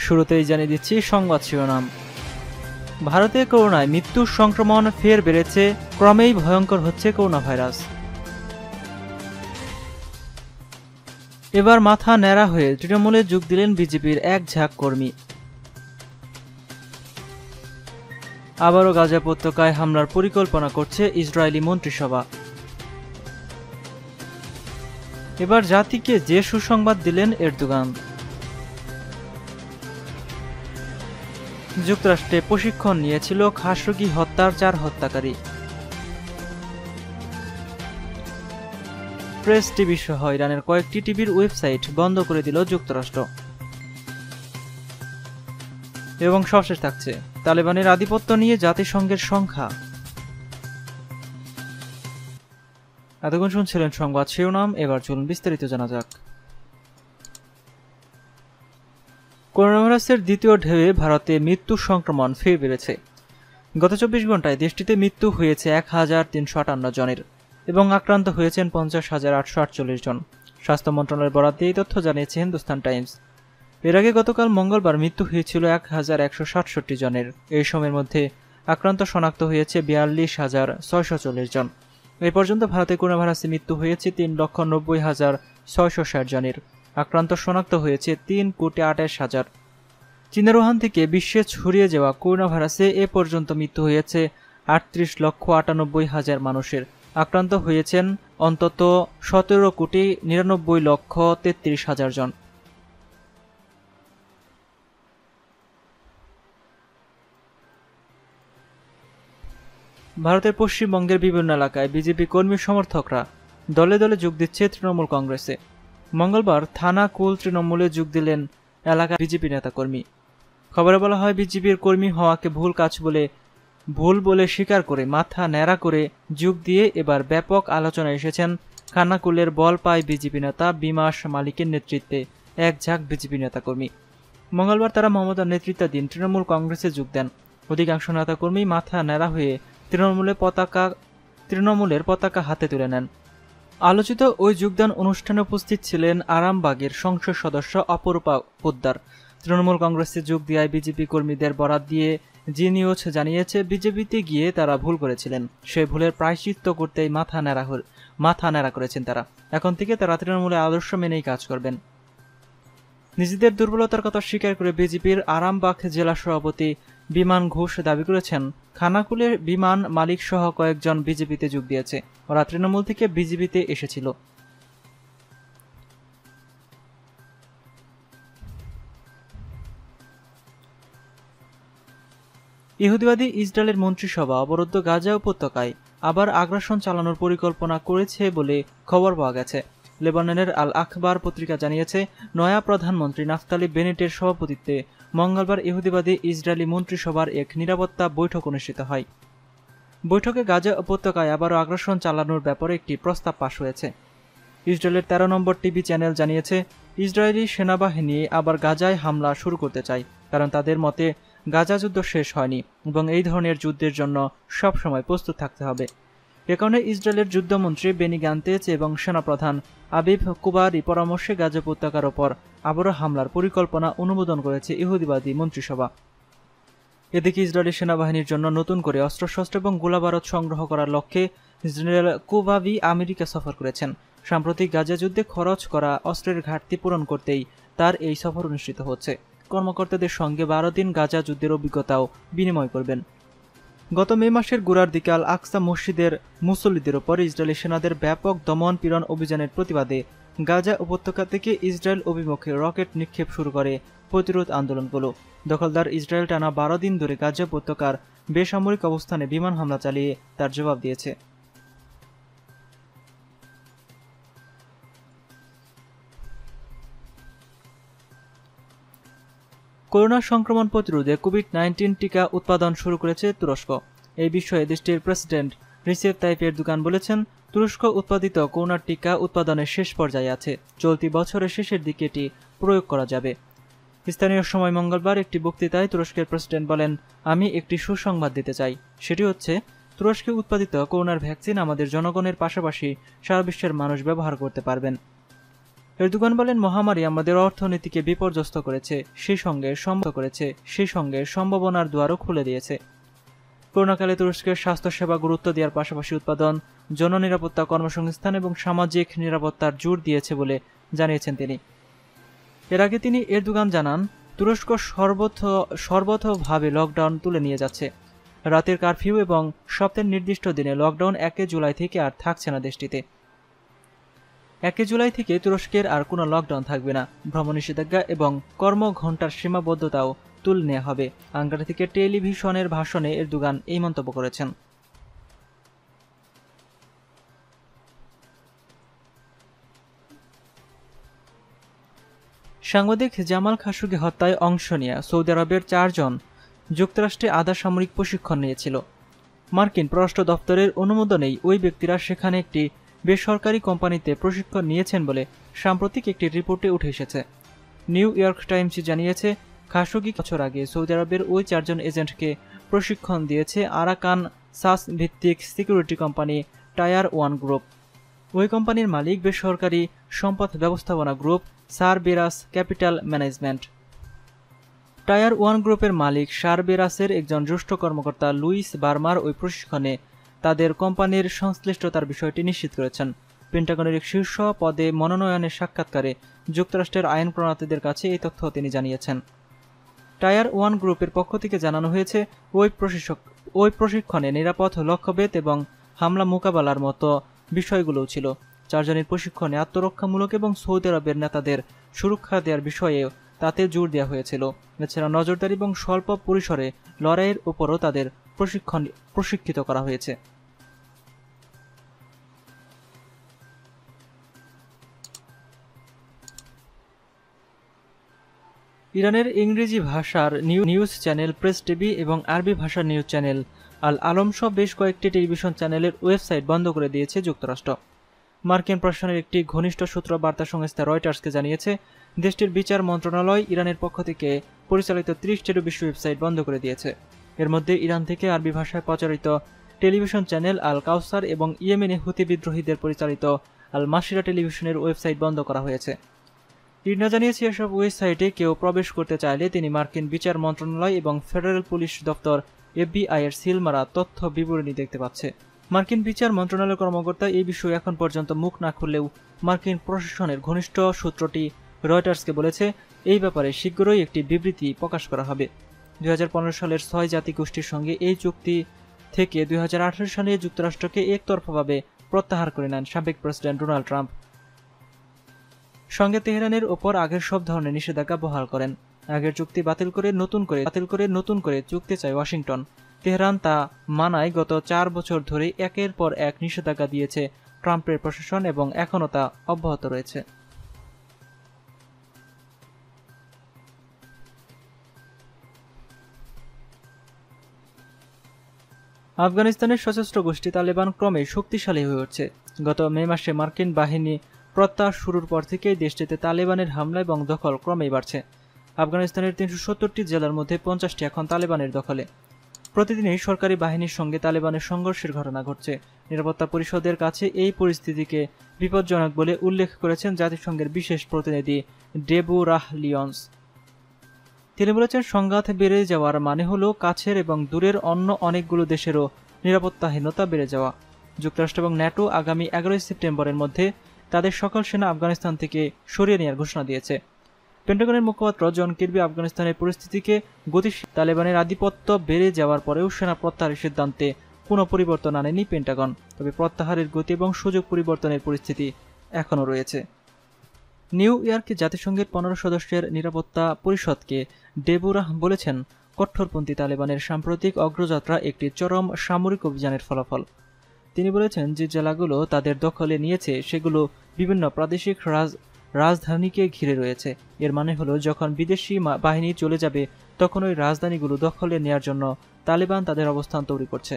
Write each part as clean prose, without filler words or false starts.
শুরুতেই জানিয়ে দিচ্ছি সংবাদ শিরোনাম। ভারতে করোনায় মৃত্যুর সংক্রমণ ফের বেড়েছে, ক্রমেই ভয়ঙ্কর হচ্ছে করোনা ভাইরাস। এবার মাথা ন্যাড়া হয়ে তৃণমূলে যোগ দিলেন বিজেপির এক ঝাঁক কর্মী। আবারও গাজা উপত্যকায় হামলার পরিকল্পনা করছে ইসরায়েলি মন্ত্রিসভা। এবার জাতিকে যে সুসংবাদ দিলেন এরদোগান। যুক্তরাষ্ট্রে প্রশিক্ষণ নিয়েছিল খাশোগি হত্যার 4 হত্যাকারী। প্রেস টিভি সহ ইরানের কয়েকটি টিভির ওয়েবসাইট বন্ধ করে দিল যুক্তরাষ্ট্র। এবং সবশেষ থাকছে তালেবানের আধিপত্য নিয়ে জাতিসংঘের সংখ্যা। এতক্ষণ শুনছিলেন সংবাদ শিরোনাম, এবার চলুন বিস্তারিত জানা যাক। করোনা ভাইরাসের দ্বিতীয় ঢেউয়ে ভারতে মৃত্যুর সংক্রমণ ফের বেড়েছে। গত 24 ঘন্টায় দেশটিতে মৃত্যু হয়েছে 1358 জনের এবং আক্রান্ত হয়েছেন 50,848 জন। স্বাস্থ্য মন্ত্রণালয়ের বরাত দিয়ে এই তথ্য জানিয়েছে হিন্দুস্তান টাইমস। এর আগে গতকাল মঙ্গলবার মৃত্যু হয়েছিল 1167 জনের। এই সময়ের মধ্যে আক্রান্ত শনাক্ত হয়েছে 42,640 জন। এই পর্যন্ত ভারতে করোনা ভাইরাসে মৃত্যু হয়েছে 3,90,660 জনের। আক্রান্ত শনাক্ত হয়েছে 3,28,000। চীনের উহান থেকে বিশ্বে ছড়িয়ে যাওয়া করোনা ভাইরাসে এ পর্যন্ত মৃত্যু হয়েছে 38,98,000 মানুষের। আক্রান্ত হয়েছেন অন্তত 17,99,33,000 জন। ভারতের পশ্চিমবঙ্গের বিভিন্ন এলাকায় বিজেপি কর্মী সমর্থকরা দলে দলে যোগ দিচ্ছে তৃণমূল কংগ্রেসে। মঙ্গলবার থানা কুল তৃণমূলে যোগ দিলেন এলাকার বিজেপি নেতাকর্মী। খবরে বলা হয়, বিজেপির কর্মী হওয়াকে ভুল বলে স্বীকার করে মাথা ন্যাড়া করে যোগ দিয়ে এবার ব্যাপক আলোচনায় এসেছেন খানাকুলের বলপাই বিজেপি নেতা বিমাস মালিকের নেতৃত্বে এক ঝাঁক বিজেপি নেতাকর্মী। মঙ্গলবার তারা মমতার নেতৃত্বাধীন তৃণমূল কংগ্রেসে যোগ দেন। অধিকাংশ নেতাকর্মী মাথা ন্যাড়া হয়ে তৃণমূলের পতাকা হাতে তুলে নেন। আলোচিত ওই যোগদান অনুষ্ঠানে উপস্থিত ছিলেন আরামবাগের সংসদ সদস্য অপরূপা পোদ্দার। তৃণমূল কংগ্রেসে যোগ দেওয়ায় বিজেপি কর্মীদের বরাত দিয়ে জি নিউজ জানিয়েছে, বিজেপিতে গিয়ে তারা ভুল করেছিলেন, সে ভুলের প্রায়শ্চিত্ত করতেই মাথা ন্যাড়া করেছেন তারা। এখন থেকে তারা তৃণমূলের আদর্শ মেনেই কাজ করবেন। নিজেদের দুর্বলতার কথা স্বীকার করে বিজেপির আরামবাগ জেলা সভাপতি বিমান ঘোষ দাবি করেছেন, খানাকুলের বিমান মালিক সহ কয়েকজন বিজেপিতে যোগ দিয়েছে, ওরা তৃণমূল থেকে বিজেপিতে এসেছিল। ইহুদিবাদী ইসরায়েলের মন্ত্রিসভা অবরুদ্ধ গাজা উপত্যকায় আবার আগ্রাসন চালানোর পরিকল্পনা করেছে বলে খবর পাওয়া গেছে। লেবাননের আল আখবার পত্রিকা জানিয়েছে, নয়া প্রধানমন্ত্রী নাফতালি বেনেটের সভাপতিত্বে মঙ্গলবার ইহুদিবাদী ইসরায়েলি মন্ত্রিসভার এক নিরাপত্তা বৈঠক অনুষ্ঠিত হয়। বৈঠকে গাজা উপত্যকায় আবারও আগ্রাসন চালানোর ব্যাপারে একটি প্রস্তাব পাশ হয়েছে। ইসরায়েলের 13 নম্বর টিভি চ্যানেল জানিয়েছে, ইসরায়েলি সেনাবাহিনী আবার গাজায় হামলা শুরু করতে চায়, কারণ তাদের মতে গাজা যুদ্ধ শেষ হয়নি এবং এই ধরনের যুদ্ধের জন্য সবসময় প্রস্তুত থাকতে হবে। এ কারণে ইসরায়েলের যুদ্ধমন্ত্রী বেনি গান্তেজ এবং সেনাপ্রধান আবিব কুবারি পরামর্শে গাজা উপত্যকার ওপর আবারও হামলার পরিকল্পনা অনুমোদন করেছে ইহুদিবাদী মন্ত্রিসভা। এদিকে ইসরায়েলি সেনাবাহিনীর জন্য নতুন করে অস্ত্রশস্ত্র এবং গোলাবারুদ সংগ্রহ করার লক্ষ্যে জেনারেল কুবাবি আমেরিকা সফর করেছেন। সাম্প্রতিক গাজা যুদ্ধে খরচ করা অস্ত্রের ঘাটতি পূরণ করতেই তার এই সফর অনুষ্ঠিত হচ্ছে। কর্মকর্তাদের সঙ্গে 12 দিন গাজা যুদ্ধের অভিজ্ঞতাও বিনিময় করবেন। গত মে মাসের গোড়ার দিকে আল আকসা মসজিদের মুসল্লিদের ওপর ইসরায়েলি সেনাদের ব্যাপক দমন পীড়ন অভিযানের প্রতিবাদে গাজা উপত্যকা থেকে ইসরায়েল অভিমুখে রকেট নিক্ষেপ শুরু করে প্রতিরোধ আন্দোলনগুলো। দখলদার ইসরায়েল টানা 12 দিন ধরে গাজা উপত্যকার বেসামরিক অবস্থানে বিমান হামলা চালিয়ে তার জবাব দিয়েছে। করোনা সংক্রমণ প্রতিরোধে কোভিড-19 টিকা উৎপাদন শুরু করেছে তুরস্ক। এই বিষয়ে দেশটির প্রেসিডেন্ট রিসেপ তাইপ এরদোগান বলেছেন, তুরস্ক উৎপাদিত করোনার টিকা উৎপাদনের শেষ পর্যায়ে আছে, চলতি বছরের শেষের দিকে এটি প্রয়োগ করা যাবে। স্থানীয় সময় মঙ্গলবার একটি বক্তৃতায় তুরস্কের প্রেসিডেন্ট বলেন, আমি একটি সুসংবাদ দিতে চাই, সেটি হচ্ছে তুরস্কে উৎপাদিত করোনার ভ্যাকসিন আমাদের জনগণের পাশাপাশি সারা বিশ্বের মানুষ ব্যবহার করতে পারবেন। এরদোগান বলেন, মহামারী আমাদের অর্থনীতিকে বিপর্যস্ত করেছে, সেই সঙ্গে সম্ভাবনার দুয়ারও খুলে দিয়েছে। করোনাকালে তুরস্কের স্বাস্থ্যসেবা গুরুত্ব দেওয়ার পাশাপাশি উৎপাদন, জননিরাপত্তা, কর্মসংস্থান এবং সামাজিক নিরাপত্তার জোর দিয়েছে বলে জানিয়েছেন তিনি। এর আগে তিনি এরদোগান জানান, তুরস্ক সর্বতভাবে লকডাউন তুলে নিয়ে যাচ্ছে। রাতের কারফিউ এবং সপ্তাহের নির্দিষ্ট দিনে লকডাউন 1 জুলাই থেকে আর থাকছে না দেশটিতে। 1 জুলাই থেকে তুরস্কের আর কোনো লকডাউন থাকবে না। ভ্রমণ নিষেধাজ্ঞা এবং কর্মঘণ্টার সীমাবদ্ধতাও তুলে নেওয়া হবে। আঙ্কারা থেকে টেলিভিশনের ভাষণে এরদোগান এই মন্তব্য করেছেন। সাংবাদিক জামাল খাশোগি হত্যায় অংশ নিয়ে সৌদি আরবের 4 জন যুক্তরাষ্ট্রে আধা সামরিক প্রশিক্ষণ নিয়েছিল। মার্কিন পররাষ্ট্র দপ্তরের অনুমোদনেই ওই ব্যক্তিরা সেখানে একটি বেসরকারি কোম্পানিতে প্রশিক্ষণ নিয়েছেন বলে সাম্প্রতিক একটি রিপোর্টে উঠে এসেছে। নিউ ইয়র্ক টাইমস জানিয়েছে, খাশোগি বছর আগে সৌদি আরবের ওই 4 জন এজেন্টকে প্রশিক্ষণ দিয়েছে আরাকান সাস ভিত্তিক security company tier one group. ওই কোম্পানির মালিক বেসরকারি সম্পদ ব্যবস্থাপনা group Cerberus capital management. Tier one গ্রুপের মালিক সারবেরাসের একজন জ্যেষ্ঠ কর্মকর্তা লুইস বার্মার ওই প্রশিক্ষণে তাদের কোম্পানির সংশ্লিষ্টতার বিষয়টি নিশ্চিত করেছেন। পেন্টাগনের এক শীর্ষ পদে মনোনয়নের সাক্ষাৎকারে যুক্তরাষ্ট্রের আইন প্রণেতাদের কাছে এই তথ্য তিনি জানিয়েছেন। টায়ার ওয়ান গ্রুপের পক্ষ থেকে জানানো হয়েছে, ওই প্রশিক্ষণে নিরাপদ লক্ষ্যভেদ এবং হামলা মোকাবেলার মতো বিষয়গুলোও ছিল। 4 জনের প্রশিক্ষণে আত্মরক্ষামূলক এবং সৌদি আরবের নেতাদের সুরক্ষা দেওয়ার বিষয়ে তাতে জোর দেওয়া হয়েছিল। এছাড়া নজরদারি এবং স্বল্প পরিসরে লড়াইয়ের উপরও তাদের প্রশিক্ষিত করা হয়েছে। ইরানের ইংরেজি ভাষার নিউজ চ্যানেল প্রেস টিভি এবং আরবি ভাষার নিউজ চ্যানেল আল আলম সহ বেশ কয়েকটি টেলিভিশন চ্যানেলের ওয়েবসাইট বন্ধ করে দিয়েছে যুক্তরাষ্ট্র। মার্কিন প্রশাসনের একটি ঘনিষ্ঠ সূত্র বার্তা সংস্থা রয়টার্সকে জানিয়েছে, দেশটির বিচার মন্ত্রণালয় ইরানের পক্ষ থেকে পরিচালিত 30টিরও বেশি ওয়েবসাইট বন্ধ করে দিয়েছে। এর মধ্যে ইরান থেকে আরবি ভাষায় প্রচারিত টেলিভিশন চ্যানেল আল কাউসার এবং ইয়েমেনে হুতি বিদ্রোহীদের পরিচালিত আল মাসিরা টেলিভিশনের ওয়েবসাইট বন্ধ করা হয়েছে। ইরনা জানিয়েছে, এসব ওয়েবসাইটে কেউ প্রবেশ করতে চাইলে তিনি মার্কিন বিচার মন্ত্রণালয় এবং ফেডারেল পুলিশ দপ্তর FBI এর সিল মারা তথ্য বিবরণী দেখতে পাচ্ছে। মার্কিন বিচার মন্ত্রণালয়ের কর্মকর্তা এই বিষয়ে এখন পর্যন্ত মুখ না খুললেও মার্কিন প্রশাসনের ঘনিষ্ঠ সূত্রটি রয়টার্সকে বলেছে, এই ব্যাপারে শীঘ্রই একটি বিবৃতি প্রকাশ করা হবে। 2015 সালের 6 জাতি গোষ্ঠীর সঙ্গে এই চুক্তি থেকে 2018 সালে যুক্তরাষ্ট্রকে একতরফাভাবে প্রত্যাহার করে নেন সাবেক প্রেসিডেন্ট ডোনাল্ড ট্রাম্প। সঙ্গে তেহরানের ওপর আগের সব ধরনের নিষেধাজ্ঞা বহাল করেন। আগের চুক্তি বাতিল করে নতুন করে চুক্তি চায় ওয়াশিংটন। তেহরান তা মানায় গত 4 বছর ধরে একের পর এক নিষেধাজ্ঞা দিয়েছে ট্রাম্পের প্রশাসন এবং এখনও তা অব্যাহত রয়েছে। আফগানিস্তানের সশস্ত্র গোষ্ঠী তালেবান ক্রমেই শক্তিশালী হয়ে উঠছে। গত মে মাসে মার্কিন বাহিনী প্রত্যাহার শুরুর পর থেকেই দেশটিতে তালেবানের হামলা এবং দখল ক্রমেই বাড়ছে। আফগানিস্তানের 370টি জেলার মধ্যে 50টি এখন তালেবানের দখলে। প্রতিদিনই সরকারি বাহিনীর সঙ্গে তালেবানের সংঘর্ষের ঘটনা ঘটছে। নিরাপত্তা পরিষদের কাছে এই পরিস্থিতিকে বিপজ্জনক বলে উল্লেখ করেছেন জাতিসংঘের বিশেষ প্রতিনিধি ডেবোরাহ লিওন্স। তিনি বলেছেন, সংঘাত বেড়ে যাওয়ার মানে হলো কাছের এবং দূরের অন্য অনেকগুলো দেশেরও নিরাপত্তাহীনতা বেড়ে যাওয়া। যুক্তরাষ্ট্র এবং ন্যাটো আগামী 11 সেপ্টেম্বরের মধ্যে তাদের সকল সেনা আফগানিস্তান থেকে সরিয়ে নেওয়ার ঘোষণা দিয়েছে। পেন্টাগনের মুখপাত্র জন কির্বি আফগানিস্তানের পরিস্থিতিকে গতিশীল, তালেবানের আধিপত্য বেড়ে যাওয়ার পরেও সেনা প্রত্যাহারের সিদ্ধান্তে কোনো পরিবর্তন আনেনি পেন্টাগন। তবে প্রত্যাহারের গতি এবং সুযোগ পরিবর্তনের পরিস্থিতি এখনও রয়েছে। নিউ ইয়র্কে জাতিসংঘের 15 সদস্যের নিরাপত্তা পরিষদকে ডেবোরাহ বলেছেন, কট্টরপন্থী তালেবানের সাম্প্রতিক অগ্রযাত্রা একটি চরম সামরিক অভিযানের ফলাফল। তিনি বলেছেন, যে জেলাগুলো তাদের দখলে নিয়েছে সেগুলো বিভিন্ন প্রাদেশিক রাজধানীকে ঘিরে রয়েছে। এর মানে হলো, যখন বিদেশি বাহিনী চলে যাবে তখন ওই রাজধানীগুলো দখলে নেয়ার জন্য তালেবান তাদের অবস্থান তৈরি করছে।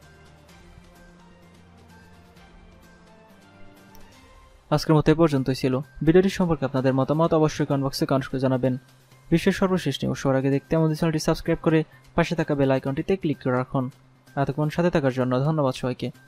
আজকের মতো এ পর্যন্তই ছিল। ভিডিওটি সম্পর্কে আপনাদের মতামত অবশ্যই কমেন্ট বক্সে কমেন্ট করে জানাবেন। বিশ্বের সর্বশেষ নিউজ সবার আগে দেখতে আমাদের চ্যানেলটি সাবস্ক্রাইব করে পাশে থাকা বেল আইকনটিতে ক্লিক করে রাখুন। এতক্ষণ সাথে থাকার জন্য ধন্যবাদ সবাইকে।